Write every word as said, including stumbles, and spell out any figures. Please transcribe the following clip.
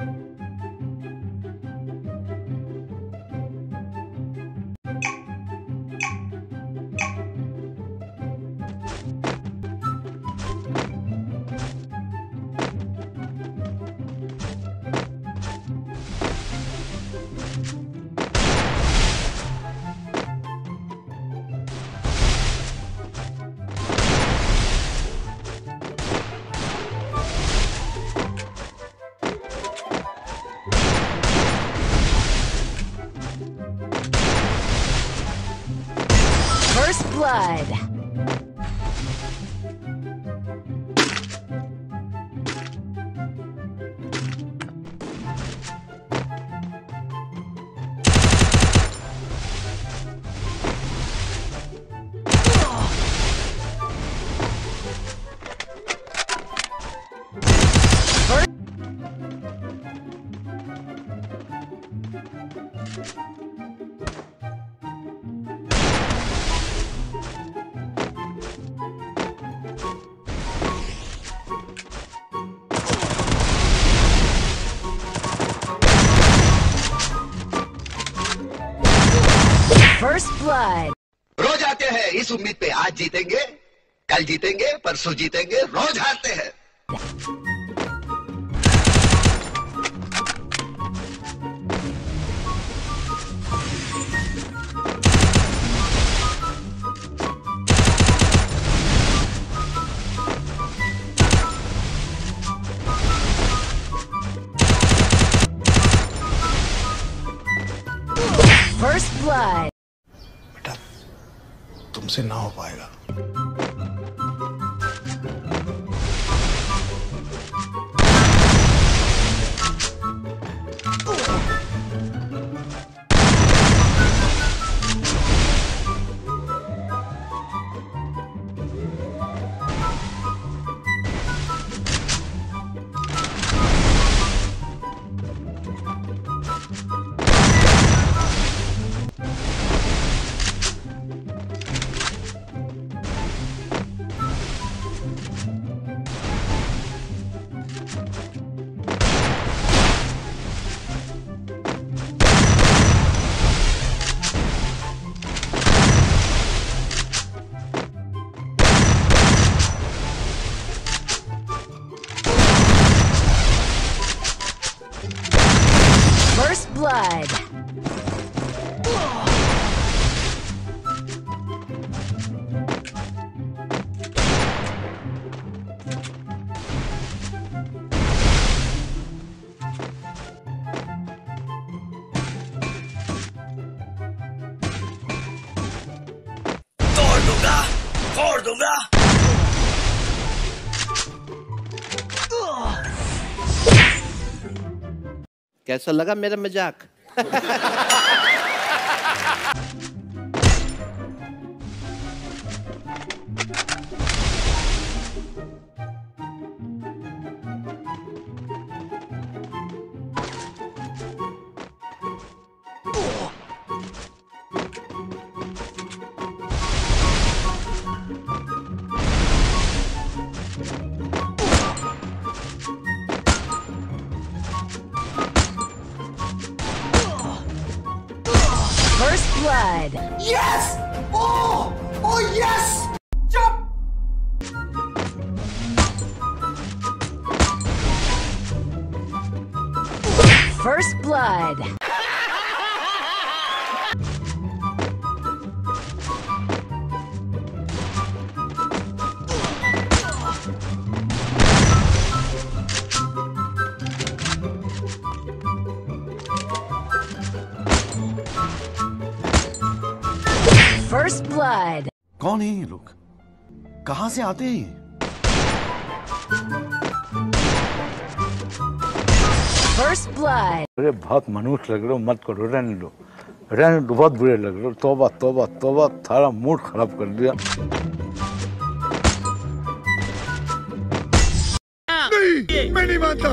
First blood. First blood. रोज आते हैं इस उम्मीद पे आज जीतेंगे, कल जीतेंगे, परसों जीतेंगे, रोज हारते हैं। First blood. बेटा तुमसे ना हो पाएगा। First blood. तोड़ दूंगा, फोड़ दूंगा। कैसा लगा मेरा मजाक? First blood. Yes! Oh! Oh yes! Jump! First blood. First blood. कौन है ये लोग? कहां से आते हैं? First blood. अरे बहुत मनुष्य लग रहे हो, मत करो, रहने दो, रहने दो, बहुत बुरे लग रहे हो। तौबा तौबा तौबा, थारा मूड खराब कर दिया। नहीं, मैं नहीं मानता।